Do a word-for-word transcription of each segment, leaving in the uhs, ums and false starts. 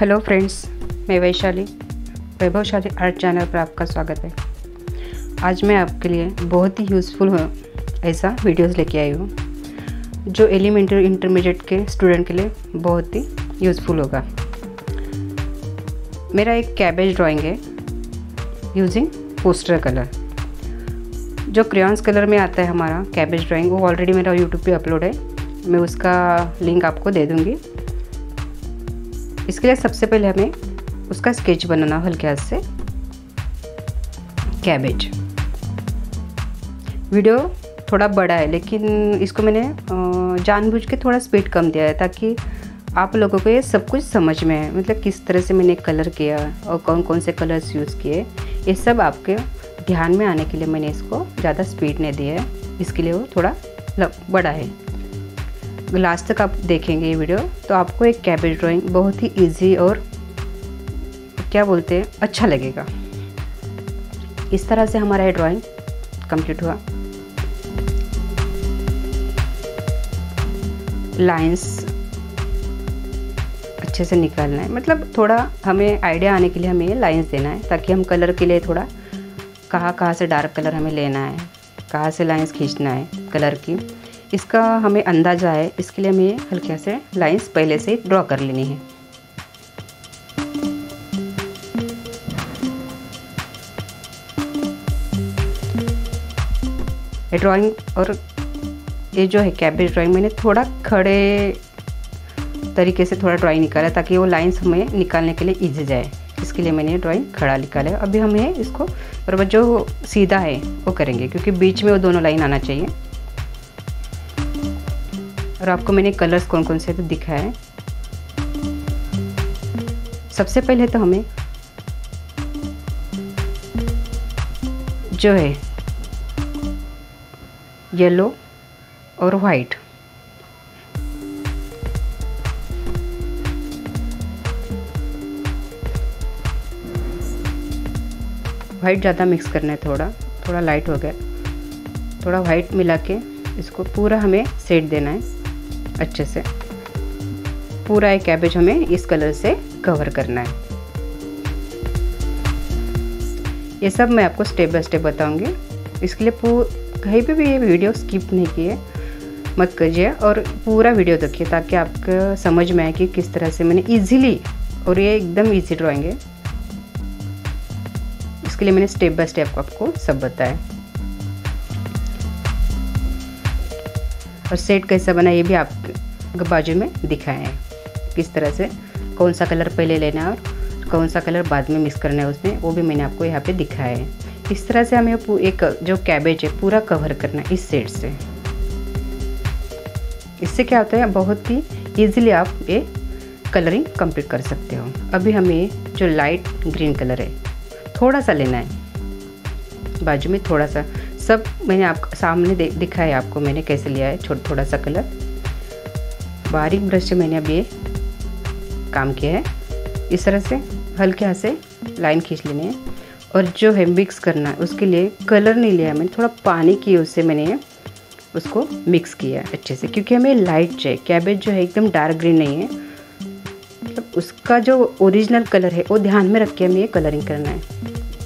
Hello friends, मैं वैशाली वैभवशाली art channel पर आपका स्वागत है। आज मैं आपके लिए बहुत ही यूज़फुल हो ऐसा वीडियोस लेके आई हूँ जो एलिमेंट्री इंटरमीडिएट के स्टूडेंट के लिए बहुत ही यूज़फुल होगा। मेरा एक कैबेज ड्राइंग है यूजिंग पोस्टर कलर। जो क्रेयॉन्स कलर में आता है हमारा कैबेज ड्राइंग, वो ऑलरेडी मेरा यूट्यूब पे अपलोड है, मैं उसका लिंक आपको दे दूँगी। इसके लिए सबसे पहले हमें उसका स्केच बनाना हल्के हाथ से। कैबेज वीडियो थोड़ा बड़ा है, लेकिन इसको मैंने जानबूझ के थोड़ा स्पीड कम दिया है ताकि आप लोगों को ये सब कुछ समझ में आए। मतलब किस तरह से मैंने कलर किया और कौन कौन से कलर्स यूज़ किए, ये सब आपके ध्यान में आने के लिए मैंने इसको ज़्यादा स्पीड नहीं दिया है। इसके लिए वो थोड़ा बड़ा है। लास्ट तक आप देखेंगे ये वीडियो तो आपको एक कैबेज ड्राइंग बहुत ही इजी और क्या बोलते हैं अच्छा लगेगा। इस तरह से हमारा ये ड्राइंग कंप्लीट हुआ। लाइंस अच्छे से निकालना है, मतलब थोड़ा हमें आइडिया आने के लिए हमें लाइंस देना है ताकि हम कलर के लिए थोड़ा कहाँ कहाँ से डार्क कलर हमें लेना है, कहाँ से लाइंस खींचना है कलर की, इसका हमें अंदाज़ा है। इसके लिए हमें हल्के से लाइंस पहले से ड्रॉ कर लेनी है। ये ड्राइंग और ये जो है कैबेज ड्राइंग मैंने थोड़ा खड़े तरीके से थोड़ा ड्राइंग निकाला ताकि वो लाइंस हमें निकालने के लिए इजी जाए। इसके लिए मैंने ड्राइंग खड़ा निकाला है। अभी हमें इसको बराबर जो सीधा है वो करेंगे, क्योंकि बीच में वो दोनों लाइन आना चाहिए। और आपको मैंने कलर्स कौन कौन से तो दिखाया है। सबसे पहले तो हमें जो है येलो और वाइट, वाइट ज़्यादा मिक्स करना है, थोड़ा थोड़ा लाइट हो गया, थोड़ा वाइट मिला के इसको पूरा हमें सेट देना है अच्छे से। पूरा एक कैबेज हमें इस कलर से कवर करना है। ये सब मैं आपको स्टेप बाय स्टेप बताऊंगी। इसके लिए कहीं पे भी ये वीडियो स्किप नहीं किए मत कीजिए और पूरा वीडियो देखिए ताकि आपको समझ में आए कि किस तरह से मैंने इजीली, और ये एकदम इजी ड्राइंग है, इसके लिए मैंने स्टेप बाय स्टेप आपको सब बताया। और सेट कैसा बना ये भी आप बाजू में दिखाए हैं, किस तरह से कौन सा कलर पहले लेना है और कौन सा कलर बाद में मिक्स करना है उसमें, वो भी मैंने आपको यहाँ पे दिखाया है। इस तरह से हमें एक जो कैबेज है पूरा कवर करना है इस सेट से। इससे क्या होता है, बहुत ही ईजिली आप ये कलरिंग कंप्लीट कर सकते हो। अभी हमें जो लाइट ग्रीन कलर है थोड़ा सा लेना है बाजू में, थोड़ा सा। सब मैंने आपको सामने दिखा है आपको मैंने कैसे लिया है, छोटा थोड़ा सा कलर। बारीक ब्रश से मैंने अब ये काम किया है। इस तरह से हल्के हाथ से लाइन खींच लेनी है। और जो है मिक्स करना है उसके लिए कलर नहीं लिया मैंने, थोड़ा पानी की उससे मैंने उसको मिक्स किया है अच्छे से, क्योंकि हमें लाइट चाहिए। कैबेज जो है एकदम डार्क ग्रीन नहीं है, मतलब उसका जो ओरिजिनल कलर है वो ध्यान में रख के हमें ये कलरिंग करना है।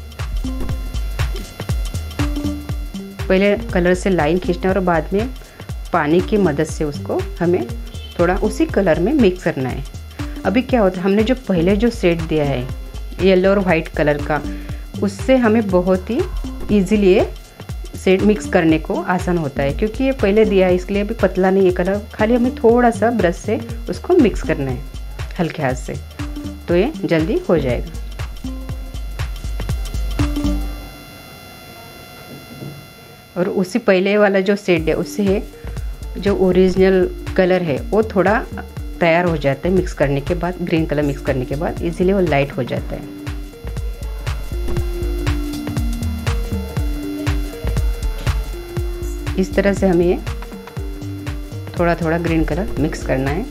पहले कलर से लाइन खींचना और बाद में पानी की मदद से उसको हमें थोड़ा उसी कलर में मिक्स करना है। अभी क्या होता है, हमने जो पहले जो सेट दिया है येलो और वाइट कलर का, उससे हमें बहुत ही इजीली ये सेट मिक्स करने को आसान होता है, क्योंकि ये पहले दिया है इसलिए अभी पतला नहीं है कलर। खाली हमें थोड़ा सा ब्रश से उसको मिक्स करना है हल्के हाथ से, तो ये जल्दी हो जाएगा। और उसी पहले वाला जो सेट है उससे जो ओरिजिनल कलर है वो थोड़ा तैयार हो जाता है मिक्स करने के बाद, ग्रीन कलर मिक्स करने के बाद इजीली वो लाइट हो जाता है। इस तरह से हमें ये थोड़ा थोड़ा ग्रीन कलर मिक्स करना है।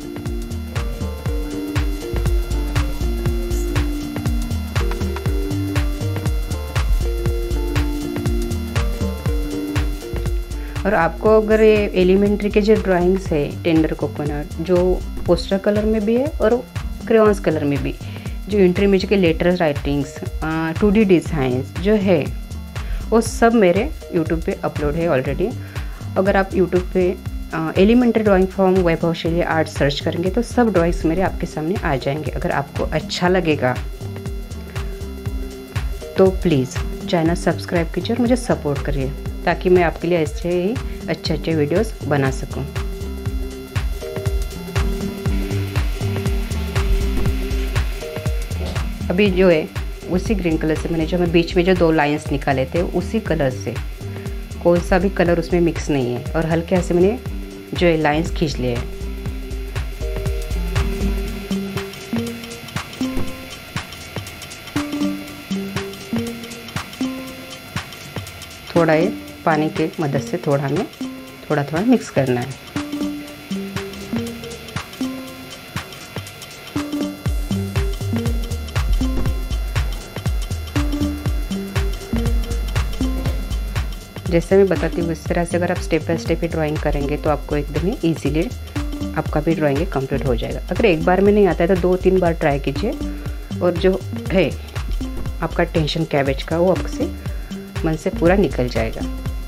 और आपको अगर ये एलिमेंट्री के जो ड्राइंग्स है टेंडर कोकोनट, जो पोस्टर कलर में भी है और क्रेयॉन्स कलर में भी, जो इंटरमीडिएट के letter writings, two D designs जो है वो सब मेरे यूट्यूब पे अपलोड है ऑलरेडी। अगर आप यूट्यूब पे एलिमेंट्री ड्राइंग फ्रॉम वैभव शैली आर्ट सर्च करेंगे तो सब ड्राइंग्स मेरे आपके सामने आ जाएंगे। अगर आपको अच्छा लगेगा तो प्लीज़ चैनल सब्सक्राइब कीजिए और मुझे सपोर्ट करिए, ताकि मैं आपके लिए ऐसे ही अच्छे अच्छे वीडियोस बना सकूं। अभी जो है उसी ग्रीन कलर से मैंने जो मैं बीच में जो दो लाइंस निकाले थे उसी कलर से, कोई सा भी कलर उसमें मिक्स नहीं है, और हल्के से मैंने जो है लाइंस खींच लिए हैं। थोड़ा ये पानी के मदद से थोड़ा हमें थोड़ा थोड़ा मिक्स करना है। जैसे मैं बताती हूँ इस तरह से अगर आप स्टेप बाय स्टेप ही ड्राइंग करेंगे तो आपको एकदम ही ईजीली आपका भी ड्राइंग कंप्लीट हो जाएगा। अगर एक बार में नहीं आता है तो दो तीन बार ट्राई कीजिए, और जो है आपका टेंशन कैबेज का वो आपसे मन से पूरा निकल जाएगा।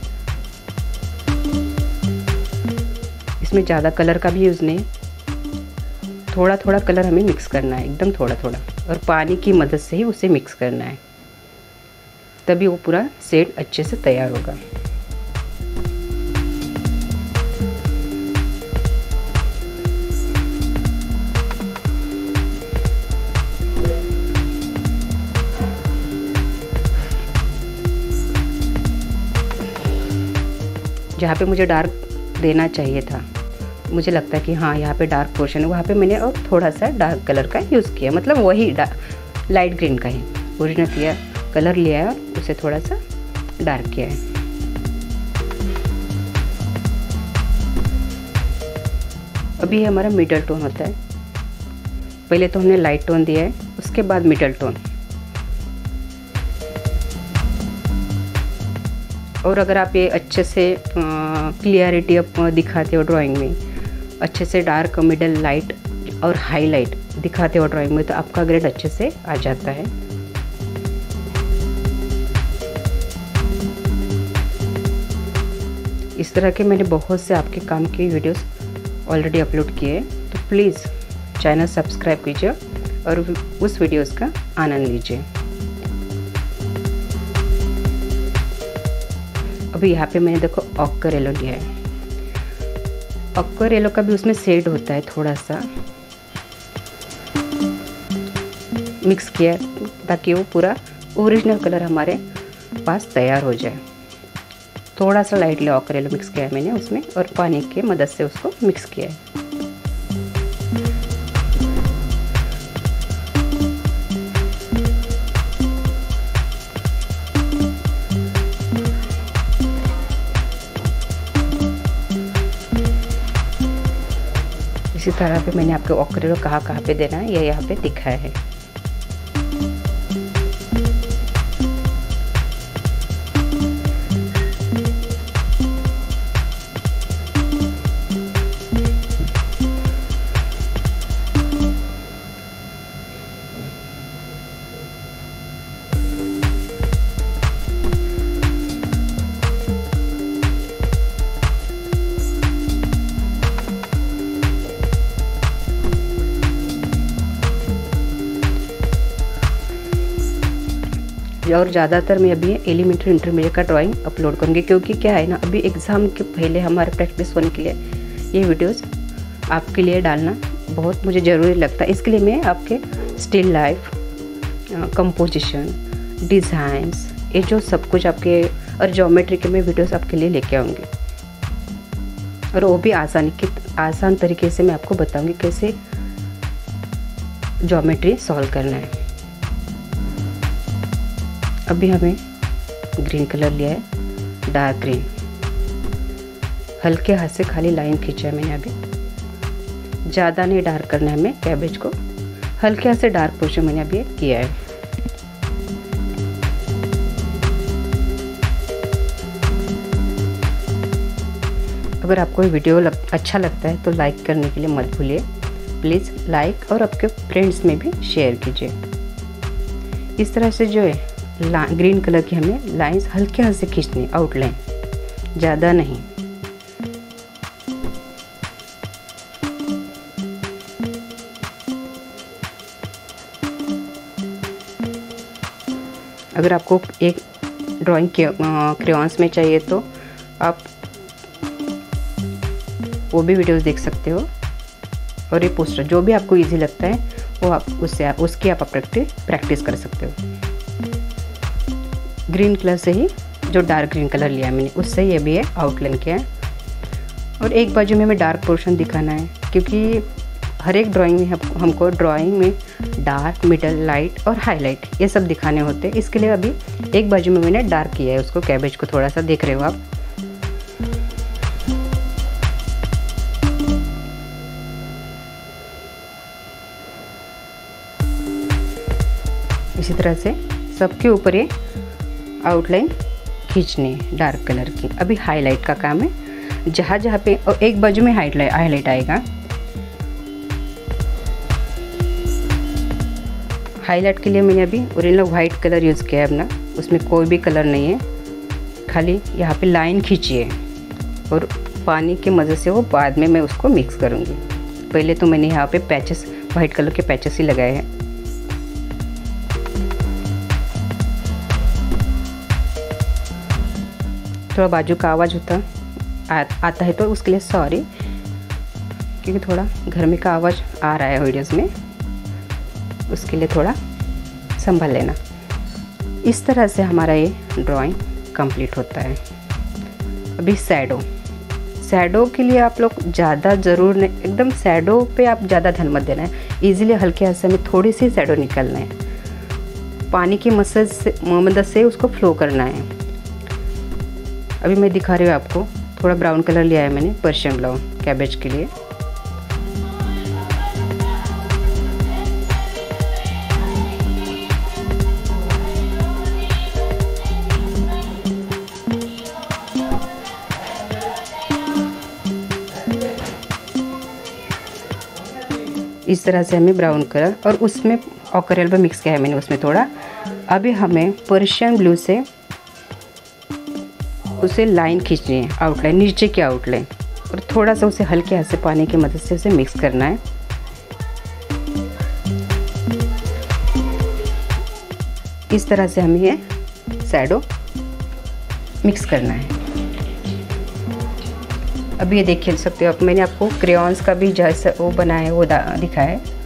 इसमें ज़्यादा कलर का भी यूज़ नहीं, थोड़ा थोड़ा कलर हमें मिक्स करना है, एकदम थोड़ा थोड़ा, और पानी की मदद से ही उसे मिक्स करना है, तभी वो पूरा शेड अच्छे से तैयार होगा। जहाँ पे मुझे डार्क देना चाहिए था, मुझे लगता है कि हाँ यहाँ पे डार्क पोर्शन है, वहाँ पे मैंने और थोड़ा सा डार्क कलर का यूज़ किया, मतलब वही लाइट ग्रीन का ही ओरिजिनल किया कलर लिया है और उसे थोड़ा सा डार्क किया है। अभी हमारा मिडल टोन होता है, पहले तो हमने लाइट टोन दिया है, उसके बाद मिडल टोन। और अगर आप ये अच्छे से क्लियरिटी आप दिखाते हो ड्राइंग में, अच्छे से डार्क, मिडल, लाइट और हाईलाइट दिखाते हो ड्राइंग में, तो आपका ग्रेड अच्छे से आ जाता है। इस तरह के मैंने बहुत से आपके काम के वीडियोस ऑलरेडी अपलोड किए, तो प्लीज़ चैनल सब्सक्राइब कीजिए और उस वीडियोस का आनंद लीजिए। अभी यहाँ पे मैंने देखो ऑक्वारेलो लिया है, ऑक्वारेलो का भी उसमें शेड होता है, थोड़ा सा मिक्स किया ताकि वो पूरा ओरिजिनल कलर हमारे पास तैयार हो जाए। थोड़ा सा लाइटली ऑक्वारेलो मिक्स किया है मैंने उसमें, और पानी के मदद से उसको मिक्स किया है। इसी तरह पे मैंने आपको ऑक्वारेलो कहाँ कहाँ पे देना है ये यहाँ पे दिखाया है। और ज़्यादातर मैं अभी एलिमेंट्री इंटरमीडिएट का ड्राइंग अपलोड करूँगी, क्योंकि क्या है ना, अभी एग्ज़ाम के पहले हमारे प्रैक्टिस होने के लिए ये वीडियोस आपके लिए डालना बहुत मुझे ज़रूरी लगता है। इसके लिए मैं आपके स्टिल लाइफ, कंपोजिशन, डिज़ाइंस, ये जो सब कुछ आपके और ज्योमेट्री के मैं वीडियोस आपके लिए लेके आऊँगी, और वो भी आसानी के आसान तरीके से मैं आपको बताऊँगी कैसे ज्योमेट्री सॉल्व करना है। अभी हमें ग्रीन कलर लिया है, डार्क ग्रीन, हल्के हाथ से खाली लाइन खींचा है मैंने। अभी ज़्यादा नहीं डार्क करना है हमें कैबेज को, हल्के हाथ से डार्क पोर्शन मैंने अभी किया है। अगर आपको ये वीडियो लग, अच्छा लगता है तो लाइक करने के लिए मत भूलिए, प्लीज़ लाइक और आपके फ्रेंड्स में भी शेयर कीजिए। इस तरह से जो है ग्रीन कलर की हमें लाइंस हल्के हाथ से खींचनी, आउटलाइन, ज़्यादा नहीं। अगर आपको एक ड्राइंग क्रेयॉन्स में चाहिए तो आप वो भी वीडियोस देख सकते हो, और ये पोस्टर जो भी आपको इजी लगता है वो आप उससे आप उसकी आप प्रैक्टिस प्रैक्टिस कर सकते हो। ग्रीन कलर से ही, जो डार्क ग्रीन कलर लिया मैंने उससे ये भी है आउटलाइन किया है। और एक बाजू में हमें डार्क पोर्शन दिखाना है, क्योंकि हर एक ड्राइंग में हम हमको ड्राइंग में डार्क, मिडल, लाइट और हाईलाइट ये सब दिखाने होते हैं। इसके लिए अभी एक बाजू में मैंने डार्क किया है उसको, कैबेज को थोड़ा सा देख रहे हो आप। इसी तरह से सबके ऊपर ये आउटलाइन खींचनी है डार्क कलर की। अभी हाईलाइट का काम है, जहाँ जहाँ पे और एक बाजू में हाईलाइट हाईलाइट आएगा। हाईलाइट के लिए मैंने अभी ओरिजिनल वाइट कलर यूज़ किया है अपना, उसमें कोई भी कलर नहीं है, खाली यहाँ पे लाइन खींची है और पानी के मज़े से वो बाद में मैं उसको मिक्स करूँगी। पहले तो मैंने यहाँ पे पैचेस, वाइट कलर के पैचेस ही लगाए हैं। थोड़ा बाजू का आवाज़ होता आ, आता है तो उसके लिए सॉरी, क्योंकि थोड़ा घर में का आवाज़ आ रहा है वीडियोज़ में, उसके लिए थोड़ा संभाल लेना। इस तरह से हमारा ये ड्राइंग कंप्लीट होता है। अभी शैडो, शैडो के लिए आप लोग ज़्यादा ज़रूर नहीं, एकदम शैडो पे आप ज़्यादा ध्यान मत देना है। इजीली हल्के हाथ से हमें थोड़ी सी शैडो निकालना है, पानी की मदद से मदद से उसको फ्लो करना है। अभी मैं दिखा रही हूँ आपको, थोड़ा ब्राउन कलर लिया है मैंने, पर्शियन ब्राउन कैबेज के लिए। इस तरह से हमें ब्राउन कलर और उसमें ऑकरेल भी मिक्स किया है मैंने उसमें थोड़ा। अभी हमें पर्शियन ब्लू से उसे लाइन खींचनी है, आउटलाइन, नीचे की आउटलाइन, और थोड़ा सा उसे हल्के हाथ से पानी की मदद से उसे मिक्स करना है। इस तरह से हमें ये शैडो मिक्स करना है। अभी ये देख सकते हो आप, मैंने आपको क्रेयॉन्स का भी जैसा वो बनाया है वो दिखाया है।